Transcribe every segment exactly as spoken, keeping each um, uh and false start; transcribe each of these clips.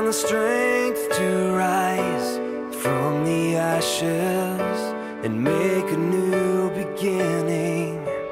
the strength to rise from the ashes and make a new beginning.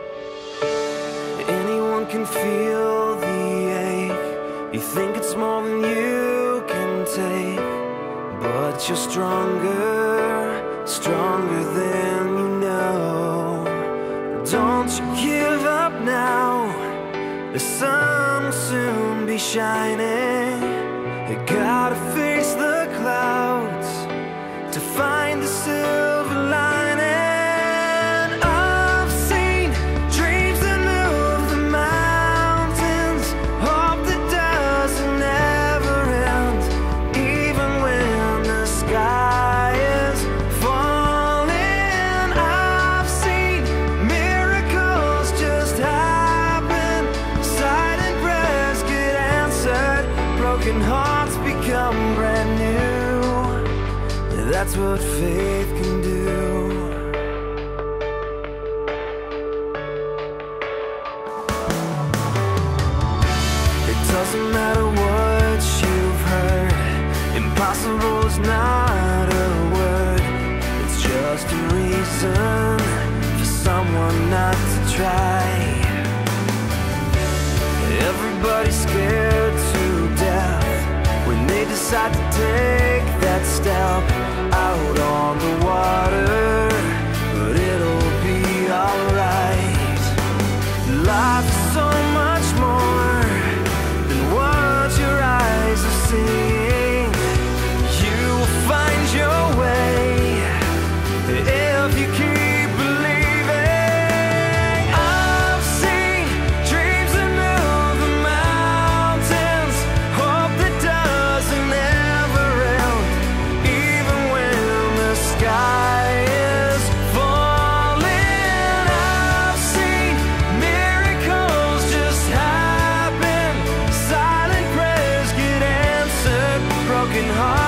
Anyone can feel the ache. You think it's more than you can take, but you're stronger, stronger than you know. Don't you give up now. The sun will soon be shining. You gotta face the clouds to find the silver lining. I've seen dreams that move the mountains, hope that doesn't ever end, even when the sky is falling. I've seen miracles just happen, silent prayers get answered, broken hearts become brand new. That's what faith can do. It doesn't matter what you've heard, impossible is not a word. It's just a reason for someone not to try. Everybody's scared to death when they decide to take that step out on the water, but it'll be alright. Life is so much more than what your eyes are seeing. You will find your way if you keep believing. I've seen dreams that move the mountains, hope that doesn't ever end, even when the sky is falling. I've seen miracles just happen, silent prayers get answered, broken hearts